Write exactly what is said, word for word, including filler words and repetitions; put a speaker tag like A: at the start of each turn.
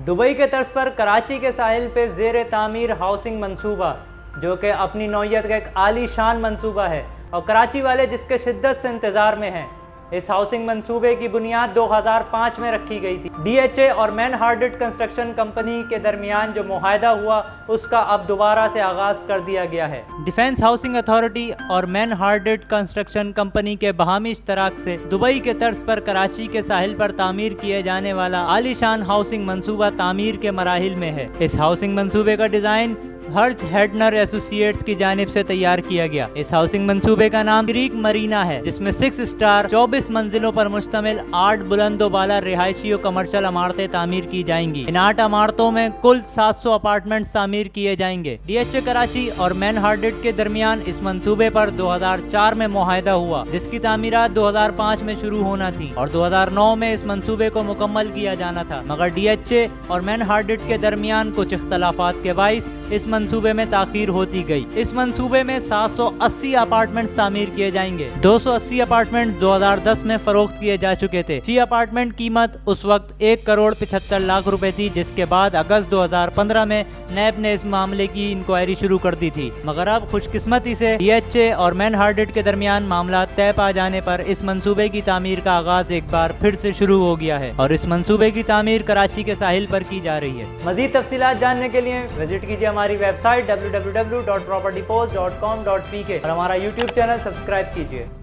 A: Dubai के तर्ज पर कराची के साहिल पे ज़ेर तामीर हाउसिंग मंसूबा, जो कि अपनी नौइयत का एक आलीशान मंसूबा है और कराची वाले जिसके शिद्दत से इंतज़ार में हैं। इस हाउसिंग मंसूबे की बुनियाद दो हज़ार पाँच में रखी गई थी। डी एच ए और मैन हार्डेड कंस्ट्रक्शन कंपनी के दरमियान जो मुआहदा हुआ उसका अब दोबारा से आगाज़ कर दिया गया है। डिफेंस हाउसिंग अथॉरिटी और मैन हार्डेड कंस्ट्रक्शन कंपनी के बाहमी इश्तराक से दुबई के तर्ज पर कराची के साहिल पर तामीर किए जाने वाला आलीशान हाउसिंग मंसूबा तामीर के मराहिल में है। इस हाउसिंग मंसूबे का डिज़ाइन हर्ज हेडनर एसोसिएट्स की जानिब से तैयार किया गया। इस हाउसिंग मंसूबे का नाम क्रीक मरीना है, जिसमें सिक्स स्टार चौबीस मंजिलों पर मुश्तमिल आठ बुलंदो बाला रिहायशी और कमर्शियल इमारतें तामीर की जाएंगी। इन आठ इमारतों में कुल सात सौ अपार्टमेंट तामीर किए जाएंगे। डी एच ए कराची और मैन हार्डेड के दरमियान इस मंसूबे पर दो हज़ार चार में मुआहदा हुआ, जिसकी तामीरात दो हज़ार पाँच में शुरू होना थी और दो हज़ार नौ में इस मंसूबे को मुकम्मल किया जाना था, मगर डी एच ए और मैन हार्डेड के दरमियान कुछ इख्तलाफात के बाइस इस मंसूबे में ताखीर होती गई। इस मंसूबे में सात सौ अस्सी अपार्टमेंट तामीर किए जाएंगे। दो सौ अस्सी अपार्टमेंट दो हज़ार दस में फरोख्त किए जा चुके थे। फी अपार्टमेंट कीमत उस वक्त एक करोड़ पिछहत्तर लाख रुपए थी, जिसके बाद अगस्त दो हज़ार पंद्रह में नैब ने इस मामले की इंक्वायरी शुरू कर दी थी, मगर अब खुशकिस्मती से डी एच ए और मैन हार्डेड के दरमियान मामला तय पा जाने पर इस मंसूबे की तामीर का आगाज एक बार फिर से शुरू हो गया है और इस मंसूबे की तामीर कराची के साहिल पर की जा रही है। मजीद तफसीलात जानने के लिए विजिट कीजिए हमारी website W W W dot property post dot com dot P K और हमारा यूट्यूब चैनल सब्सक्राइब कीजिए।